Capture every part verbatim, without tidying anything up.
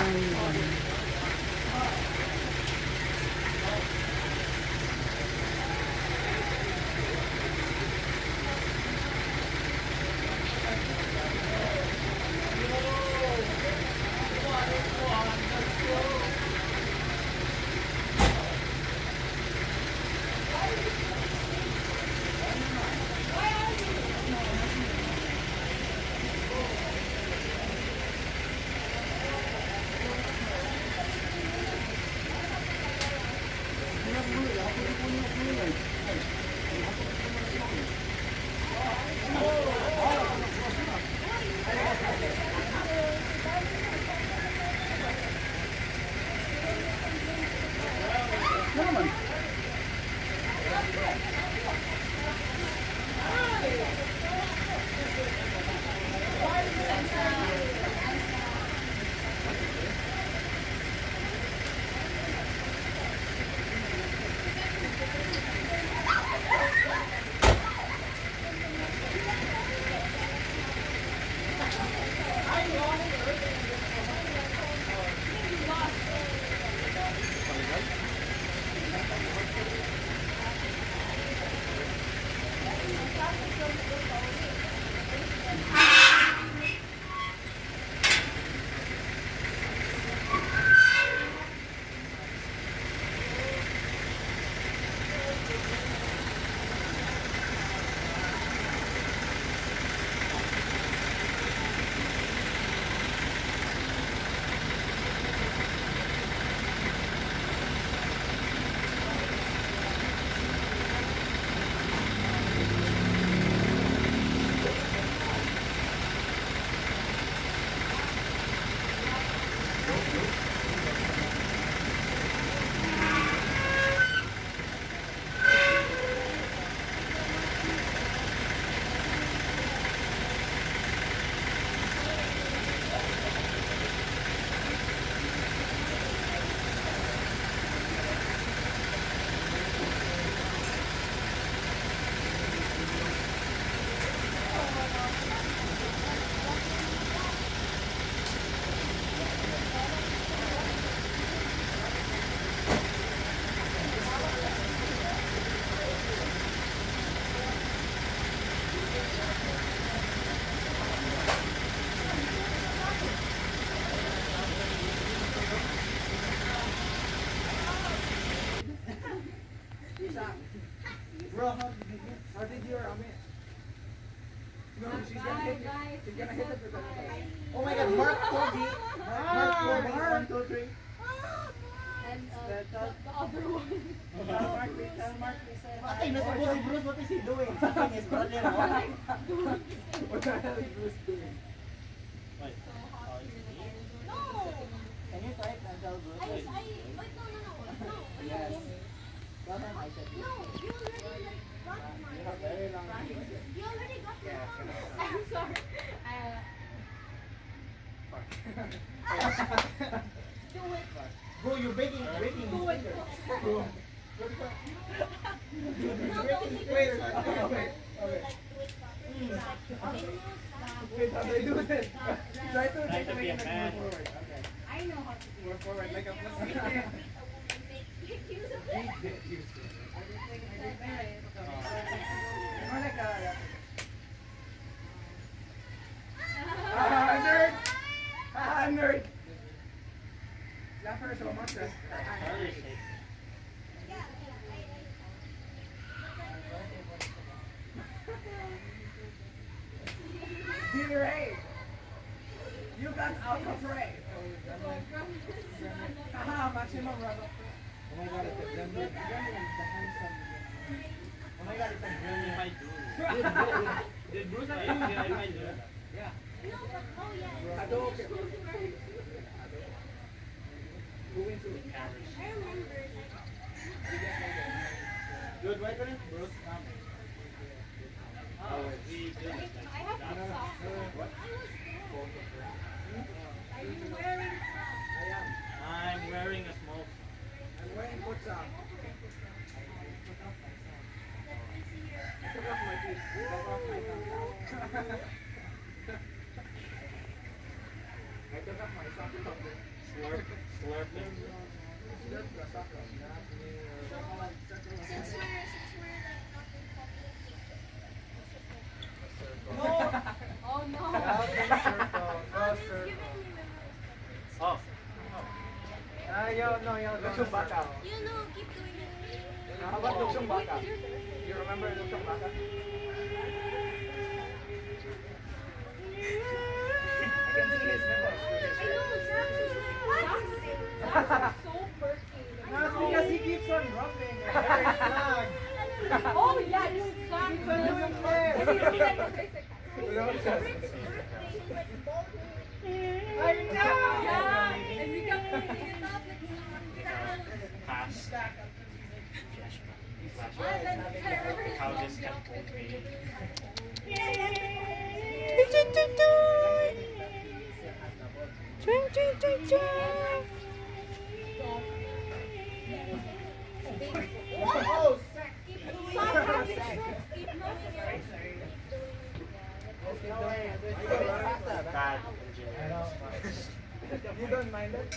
Bro, how did you how did your I mean no, she's gonna hit it. She's gonna hit it with the oh my god, Mark Kobe. Mark Kobe, one, two, three. And uh, the, the other one. Tell Mark, tell Mark, Patay na si Bruce, what is he doing? Something is brother. What the hell is Bruce doing? Wait. No! Can you try it and tell Bruce? I, I, wait, no, no, no, no. Yes. Last time I said No, you already like got mine. you have very long nails. You already got your Yeah, phone. can I'm sorry. Uh, Fuck. do it. Bro, you're breaking, breaking Do his it. finger. Bro. You're No, breaking his finger. Okay, okay. Like, do it properly. Like, Wait, how do I do this? Try to Try to be a make it man. more forward. Okay. I know how to do More it. forward, like a Just pussy. don't make a woman make use of it. More like a... Ah, nerd! Ah, nerd! Laugh her so much. That's Charlie shake. Dear Ray! You got out of Ray! Haha, maximum rubber. Oh my god, it's a gremlin. Gremlin, the handsome. Oh my god, it's a If I gremlin. do. Did Bruce I if I do? Yeah. No, but, oh yeah. Hadouken. Who wins who? I remember. Dude, why couldn't Bruce come? Oh, we did it. I have like socks. What? I was there. Are you wearing socks? I am. I'm wearing a small. I'm wearing foot socks. I took off my feet. I took off my tongue. I took off my sock. Slurp, slurp it. Since we're, since we're like not in public. Oh no. Oh, Oh. Ah, yo, no, yo, Luksong Baka. You know, keep doing it. How about Luksong Baka? You remember Luksong Baka? I can see his nipples. I know, Zach is like, Zach is so perky. No, it's because he keeps on rubbing your hair flag. Oh yeah, it's Zach. Keep on doing hair. If you do that, it's like, I know! yeah, and we kept putting it up like Pass. And then I remember his How mom this can yelled pull with me. Oh, Keep doing it. Keep doing it. Bad engineering. you don't mind it?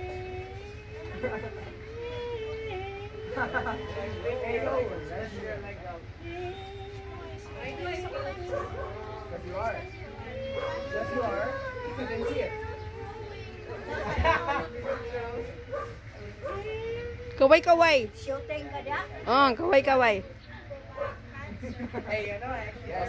Hey, yo, that's your leg out. Yes, you are. Yes, you are. You can see it. Kaway-kaway. Shooting ka na? Oh, kaway-kaway. Hey, you know, actually, yes,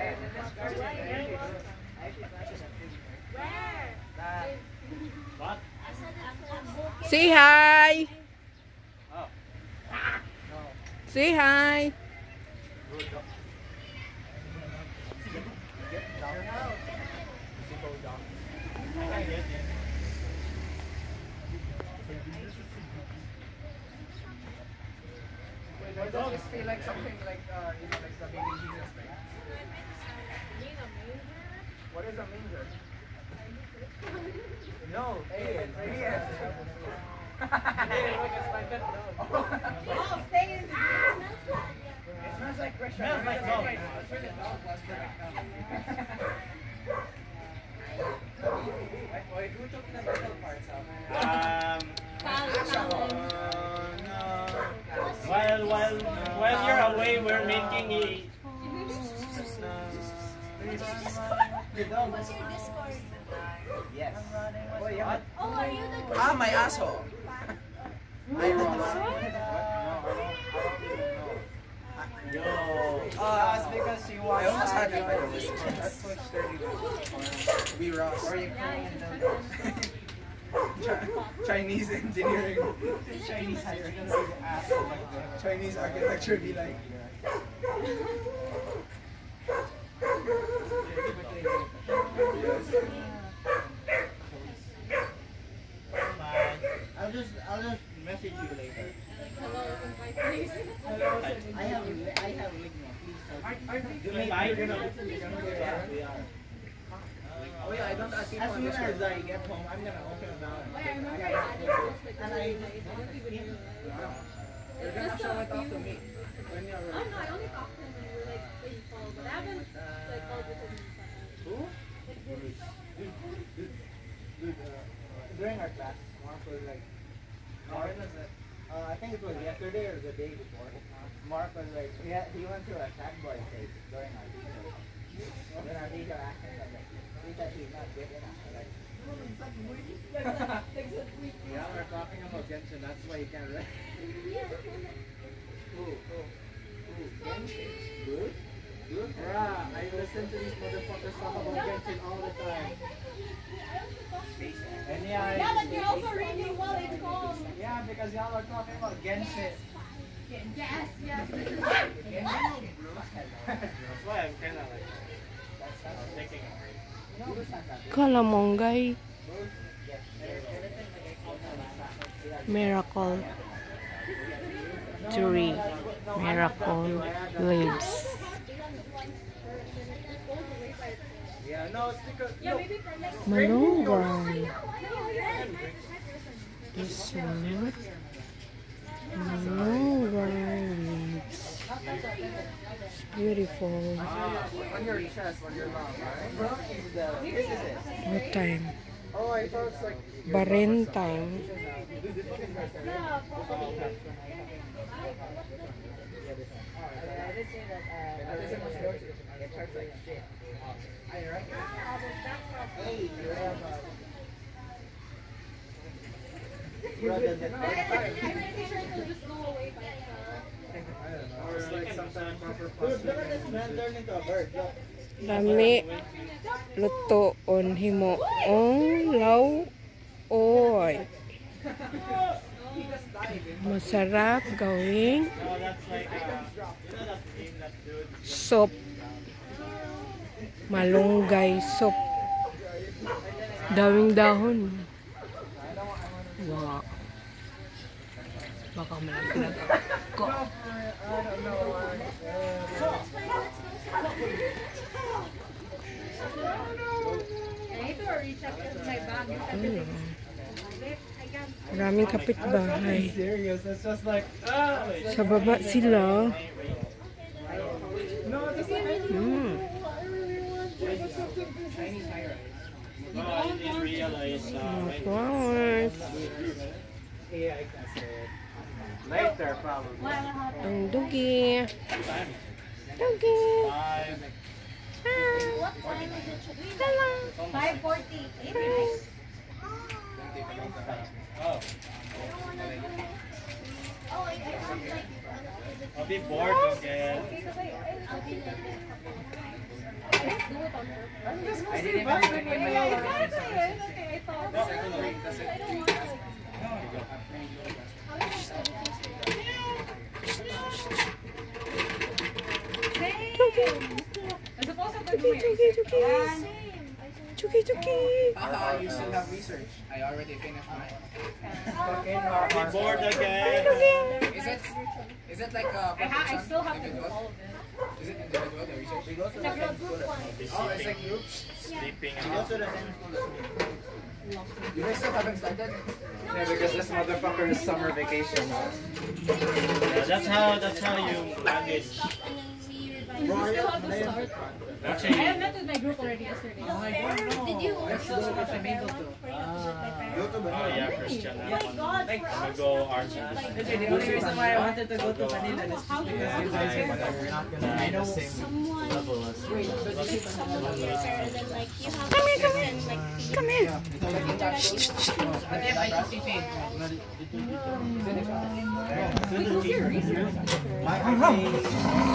Where? What? Say hi. Oh. Say hi. Good. Get down now. You go down. I can get it. Why does this feel like something like, uh, you know, like the baby Jesus thing? What is a manger? No, hey, yes. Hey, look, it's like that. Oh, stay in the It smells like fresh. Smells like milk. It's really dog was correct. Wait, who took the metal parts out? Um. Oh, no. While while while you're away, we're making a. What's your Discord? Yes. Oh, yeah. Oh, are you the Ah, my asshole. I Yo. Uh, it's because you watch. I almost had to uh, go this one. That's Twitch thirty. We Ross. Or you Chinese engineering. Chinese hiring. Chinese architecture be like. Bye. I'll just I'll just message you later. Hello, invite please. I have I have Ligma. Please help me. Bye. Oh yeah, I don't ask you As for soon this. as I get home, I'm gonna open a balance. Wait, I remember I added this like And I I don't even know. You're gonna show it off to me. When you're Oh no, I only talked to him when we were like playing call, but I haven't like called with him. Who? During our class, Mark was like, Oh, when was it? uh, I think it was yesterday or the day before. Mark was like, he, had, he went to a cat boy stage during our teacher. Then our teacher asked him, like, he said he's not good enough. Like, Yeah, we're talking about Genshin. That's why you can't read. Ooh, ooh, ooh, Genshin. Good? Good? Yeah, I listen to these motherfuckers talk about Genshin all the time. And yeah, Yeah, but you're also reading while it calls. yeah, because y'all are talking about Genshin. Yes, yes, this is That's why I'm kind of like uh, taking a break. Kalamonggay. Miracle. Three. Miracle lives. Yeah, no, it's because. yeah, maybe from next Malunggay. This one. Malunggay lives. It's beautiful. On your chest, on your lung, right? What time? Oh, I thought it's like. Baren time. Yeah, probably. I did say that uh, I did say much it hurts like shit. I right Hey, you have uh, brother that Just go away by itself. I don't know. Or like some kind of proper Dude, plastic. look at this man turn into a bird. Look. Lami lutoon himuong lauoy. Masarap gawing No, that's like, uh, you know that game that dude? soup. Malunggay soup. Daming dahon. Wow. Baka malaglag ako. I don't know. I need to reach up to my bag. Ayun. Maraming kapitbahay. Serious? It's just like. Ah! Sa baba sila. No, just like. Mm. Chinese high rise. No, I didn't realize, uh, Mga right flowers. Yeah, I can say it. Later, probably. Ang dugi. time? Dugi. Five. What time is it? Hello. five forty. Oh, Oh, I I want like. I'll be bored again. I'll be like. Do it on purpose. I'm just I didn't even vibing bring with my you. Exactly. Okay, I thought. That's like great. That's I it. don't want to. As opposed to Dugi, dugi, dugi. Dugi, dugi. Haha, you still have research. I already finished mine. I'll be bored again. Is it is it like a I, ha- I still have to do individual? all of it. Is it individual, the research? We go to It's the a same group school. one. I'll be Oh, it's like sleeping, groups? sleeping We go out. to the same school as me. You guys still haven't started? Yeah, because this motherfucker is summer vacation. Yeah, that's how, that's how you manage. You still have to start. I Actually, have met with my group already yesterday. Did you also go have to a Maple bear one too. for you to put my Go parents? to oh Manila. yeah, Christian, Oh that my one. god, Like, for I'm gonna us, go we have to Argent. like- Literally, the only reason why I wanted to go to Manila is just because you guys are We're not gonna be the same someone level as with someone of your parents and like you have certain like Come here. My